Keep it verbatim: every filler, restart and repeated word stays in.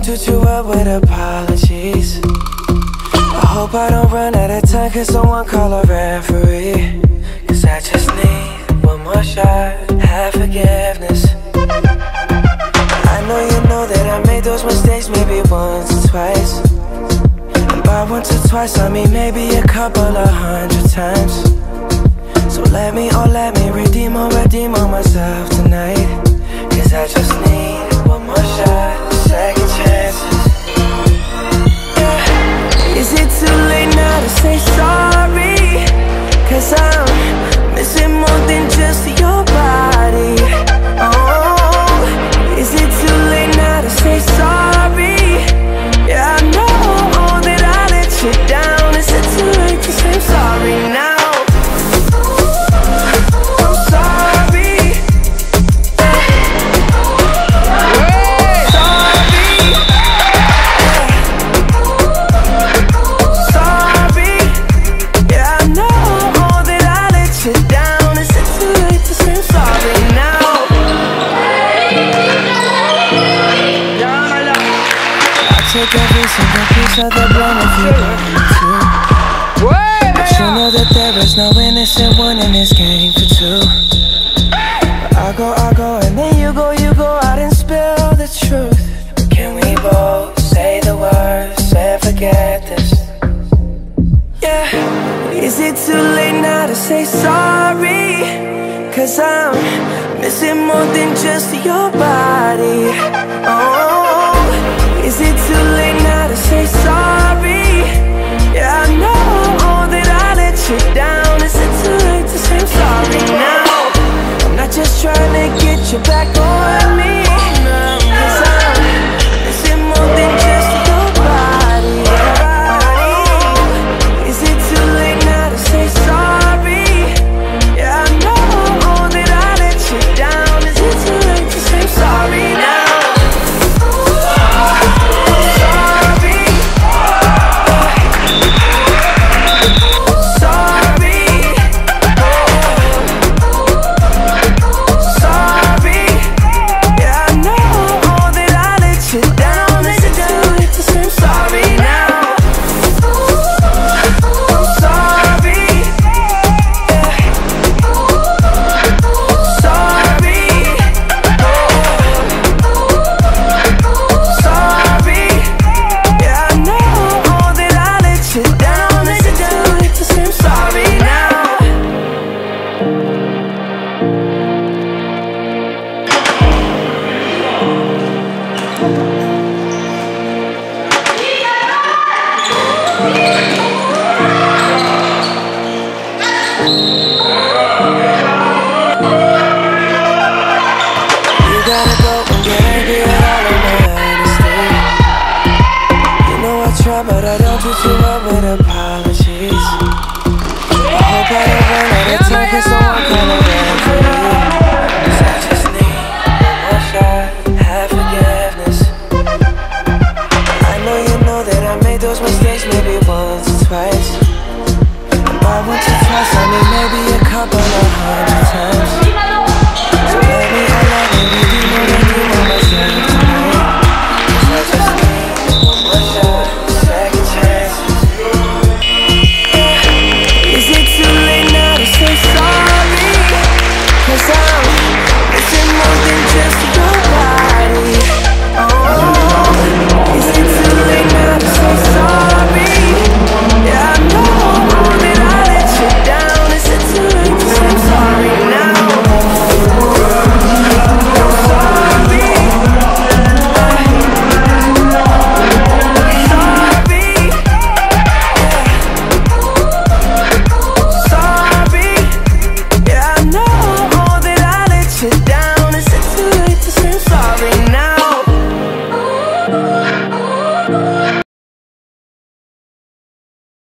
toot you up with apologies. I hope I don't run out of time, cause someone call a referee. Cause I just need one more shot, have forgiveness. I know you know that I made those mistakes maybe once or twice. And by once or twice I mean maybe a couple of hundred times. So let me, oh let me redeem or redeem on myself tonight. Cause I just need one more shot, second chances. Yeah. Is it too late now to say sorry? Cause I'm missing more than just your body. Oh, is it too late now to say sorry? Yeah, I know that I let you down. Is it too late to say sorry now? Take every single piece of the blame if you want me to. But you know that there is no innocent one in this game for two. But I go, I go, and then you go, you go out and spill the truth. Can we both say the words and forget this? Yeah. Is it too late now to say sorry? Cause I'm missing more than just your body. Oh, is it too late now to say sorry? Yeah, I know that I let you down. Is it too late to say I'm sorry now? I'm not just trying to get you back on